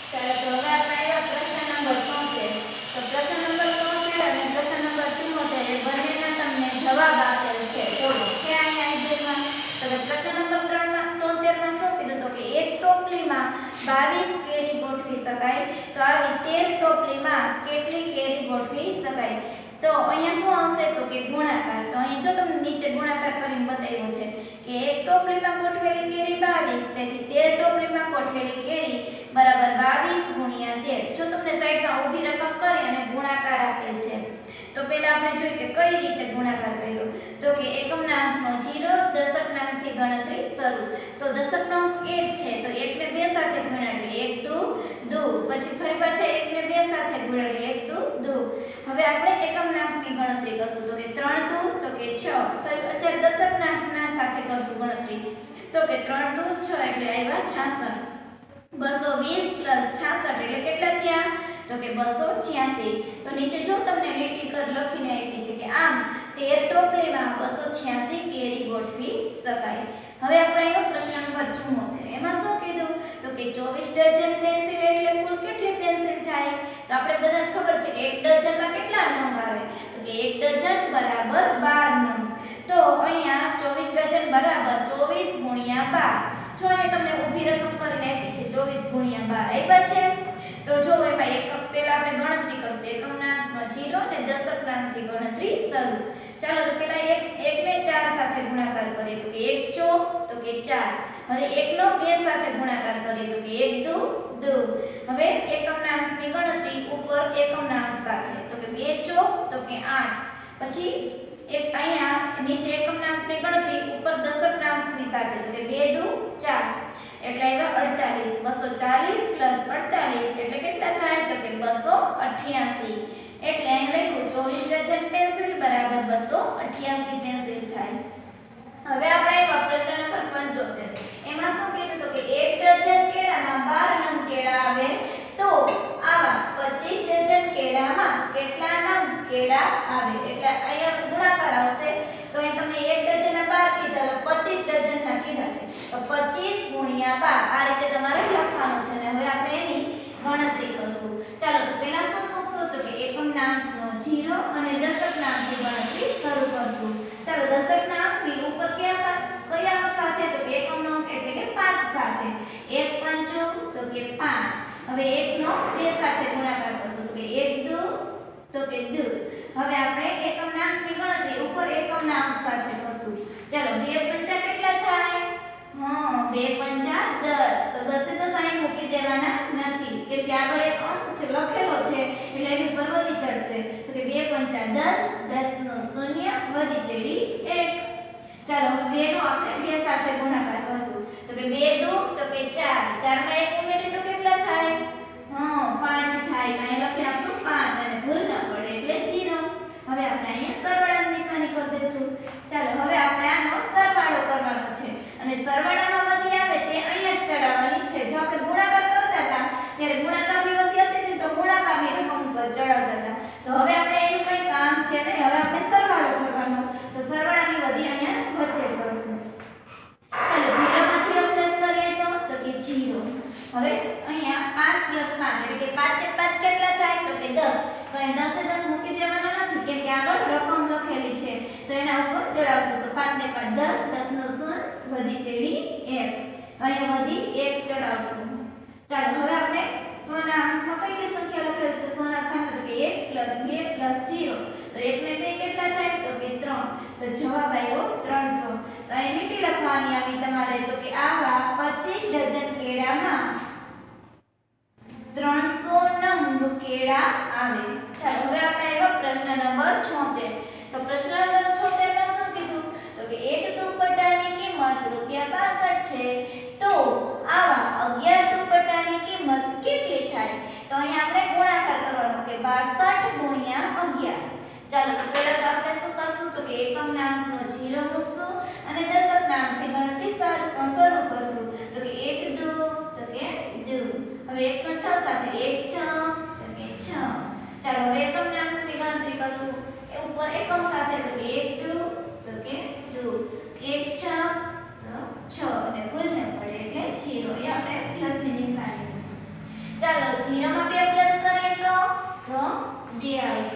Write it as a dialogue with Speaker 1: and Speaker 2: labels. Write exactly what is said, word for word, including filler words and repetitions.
Speaker 1: ચાલો તો હવે આપણે આવ્યા પ્રશ્ન નંબર તોતેર. તો પ્રશ્ન નંબર તોતેર અને પ્રશ્ન નંબર ચુમ્મોતેર એ બંનેના તમને જવાબ આપેલ છે. જોવો છે અહીંયા આઈડિયામાં. તો કે પ્રશ્ન નંબર ત્રણ માં તોતેર માં શું કીધું તો કે એક ટોપલીમાં બાવીસ કેરી ગોઠવી શકાય. તો આવી તેર ટોપલીમાં કેટલી કેરી ગોઠવી શકાય? તો અહીંયા શું આવશે તો કે ગુણાકાર. તો અહીં જો તમને નીચે ગુણાકાર કરીને બતાવ્યો છે કે એક ટોપલીમાં ગોઠવેલી કેરી બાવીસ, તેથી તેર ટોપલીમાં ગોઠવેલી કેરી બરાબર બાવીસ ગુણ્યા તેર. જો તમને સાઈડમાં ઊભી રકમ કરી અને ગુણાકાર આપેલ છે તો પહેલા આપણે જોઈએ કે કઈ રીતે ગુણાકાર કર્યો. તો કે એકમના અંકનો જીરો, દશકના અંકથી ગણતરી શરૂ. તો દશકનો અંક એક છે તો એક ને બે સાથે ગુણાડીએ, એક દુ દુ. પછી ફરી પાછા એક ને બે સાથે ગુણાડીએ, એક દુ દુ. હવે આપણે એકમના અંકની ગણતરી કરશું. તો કે ત્રણ દુ તો કે છ. ફરી પાછા દશકના અંકના સાથે કરશું ગણતરી. તો કે ત્રણ દુ છ એટલે આવ્યા છાસઠ. બસો વીસ પ્લસ છાસઠ એટલે કેટલા થયા તો કે બસો છ્યાસી. તો નીચે જો તમને લીટી કર લખીને આપી છે કે આમ તેર ટોપલીમાં બસો છ્યાસી કેરી ગોઠવી શકાય. હવે આપણે આવ્યો પ્રશ્ન નંબર ચુમ્મોતેર. એમાં શું કીધું તો કે ચોવીસ ડઝન પેન્સિલ એટલે કુલ કેટલી પેન્સિલ થાય? તો આપણે બધાને ખબર છે કે એક ડઝનમાં કેટલા નંગ આવે તો કે એક ડઝન બરાબર બાર નંગ. તો અહીંયા ચોવીસ ડઝન બરાબર ચોવીસ ગુણ્યા બાર. જો અહીંયા તમને ઊભી રકમ કરીને આપી છે ચોવીસ ગુણ્યા બાર આપ્યા છે. તો જો એમાં એક પહેલા આપણે ગણતરી કરશું. એકમના અંકનો જીરો અને દશકના અંકથી ગણતરી શરૂ. ચાલો તો પહેલા એક એક ને ચાર સાથે ગુણાકાર કરીએ તો કે એક ચોક તો કે ચાર. હવે એક નો બે સાથે ગુણાકાર કરીએ તો કે એક દુ દુ. હવે એકમના અંકની ગણતરી ઉપર એકમના અંક સાથે તો કે બે ચોક તો કે આઠ. પછી એક અહીંયા નીચે એકમના અંકની ગણતરી ઉપર દશકના અંકની સાથે તો કે બે દુ ચાર એટલે આવ્યા અડતાલીસ. બસો ચાલીસ પ્લસ અડતાલીસ એટલે કેટલા થાય તો કે બસો અઠ્યાસી. એટલે અહીં લખ્યું ચોવીસ ડઝન પેન્સિલ બરાબર બસો અઠ્યાસી પેન્સિલ થાય. હવે આપણે આવ્યા પ્રશ્ન નંબર પંચોતેર. એમાં શું કીધું તો કે એક ડઝન કેળામાં બાર નંગ કેળા આવે તો આવા પચીસ ડઝન કેળામાં કેટલા નંગ કેળા આવે? એટલે અહીંયા ગુણાકાર આવશે. તો અહીં તમને એક ડઝનના બાર કીધા તો પચીસ ડઝનના કીધા છે તો પચીસ ગુણ્યા બાર આ રીતે તમારે લખવાનું છે. અને હવે આપણે એની ગણતરી કરશું. ચાલો તો પહેલા શું મૂકશું તો કે એકમના અંકનો જીરો અને દશકના અંકની ગણતરી શરૂ કરશું. ચાલો દશકના અંકની ઉપર કયા કયા અંક સાથે તો કે એકમનો અંક એટલે કે પાંચ સાથે. એક પંચું તો કે પાંચ. હવે એક નો બે સાથે ગુણાકાર કરશું તો કે એક દુ તો કે દુ. હવે આપણે એકમના અંકની ગણતરી ઉપર એકમના અંક સાથે કરશું. ચાલો બે પંચા કેટલા થાય? હા બે પંચા દસ. તો દસ ને દસ અહીં મૂકી દેવાના નથી કેમ કે આગળ એક અંક લખેલો છે એટલે એની ઉપર વધી ચડશે. તો કે બે પંચા દસ, દસ નો શૂન્ય વધી ચડી એક. ચાલો બે નો આપણે બે સાથે ગુણાકાર કરશું તો કે બે દુ તો કે ચાર. ચાર માં એક ઉમેરીએ તો કેટલા થાય? હા પાંચ થાય. અહીં લખી નાખશું પાંચ અને ભૂલ ન પડે એટલે જીરો. હવે આપણે અહીંયા સરવાળાની નિશાની કરી દઈશું. ચાલો હવે આપણે આનો સરવાળો કરવાનો છે અને સરવાળામાં વધી આવે તે અહીંયા જ ચડાવવાની છે. જો આપણે ગુણાકાર કરતા હતા ત્યારે ગુણાકારની વધી હતી તો ગુણાકારની રકમ ઉપર ચડાવતા હતા. તો હવે આપણે એનું કંઈ કામ છે નહીં. હવે આપણે સરવાળો કરવાનો તો સરવાળાની વધી અહીંયા વચ્ચે ચડશે. ચાલો જીરો માં જીરો પ્લસ કરીએ તો તો કે જીરો. હવે અહીંયા પાંચ પ્લસ પાંચ એટલે કે પાંચ ને પાંચ કેટલા થાય તો કે દસ. તો અહીં દસ એ દસ મૂકી દેવાના નથી કેમ કે આગળ રકમ લખેલી છે તો એના ઉપર ચડાવશું. તો પાંચ ને પાંચ દસ, દસ નો શૂન્ય વધી ચડી એક. અહીંયા વધી એક ચડાવશું. ચાલો હવે આપણે સોના અંકમાં કઈ કઈ સંખ્યા લખેલ છે સોના સ્થાને તો કે એક પ્લસ બે પ્લસ જીરો. તો એક ને બે કેટલા થાય તો કે ત્રણ. તો જવાબ આવ્યો ત્રણસો. તો અહીં લીટી લખવાની આવી તમારે તો કે આવા પચીસ ડઝન કેળામાં ત્રણસો નંગ કેળા આવે. ચાલો હવે આપણે આવ્યો પ્રશ્ન નંબર છોતેર. તો પ્રશ્ન નંબર છોતેર માં શું કીધું તો કે એક દુપટ્ટાની કિંમત રૂપિયા બાસઠ છે તો આવા અગિયાર દુપટ્ટાની કિંમત કેટલી થાય? તો અહીં આપણે ગુણાકાર કરવાનો કે બાસઠ ગુણ્યા અગિયાર. ચાલો તો પહેલા તો આપણે શું કરશું તો કે એકમના અંકનો જીરો મૂકશું અને દશકના અંકથી ગણતરી શરૂ કરશું. તો કે એક દુ તો કે દુ. હવે એક નો છ સાથે એક છ તો કે છ. ચાલો હવે એકમના અંકની ગણતરી કરશું એ ઉપર એકમ સાથે તો કે એક દુ તો કે દુ. એક છ તો છ અને ભૂલ ન પડે એટલે જીરો. એ આપણે પ્લસની નિશાની મૂકશું. ચાલો ડી આવશે.